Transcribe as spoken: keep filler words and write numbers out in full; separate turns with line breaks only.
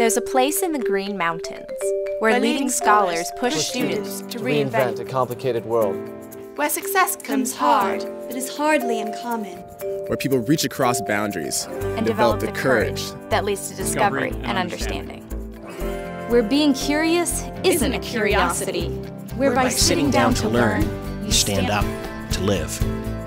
There's a place in the Green Mountains where leading scholars push students to reinvent
a complicated world.
Where success comes hard, but is hardly uncommon.
Where people reach across boundaries
and develop the courage that leads to discovery and understanding. Where being curious isn't a curiosity. Where by sitting down to learn,
you stand up to live.